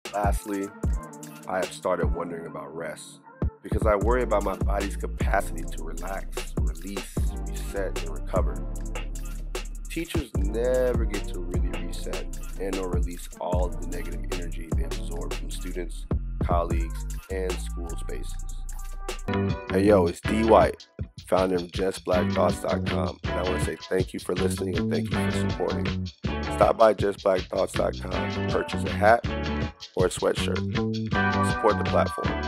Lastly, I have started wondering about rest because I worry about my body's capacity to relax, release, reset, and recover. Teachers never get to really reset and or release all of the negative energy they absorb from students, colleagues, and school spaces. Hey yo, it's D White, founder of JustBlackThoughts.com, and I want to say thank you for listening and thank you for supporting. Stop by JustBlackThoughts.com to purchase a hat or a sweatshirt. Support the platform.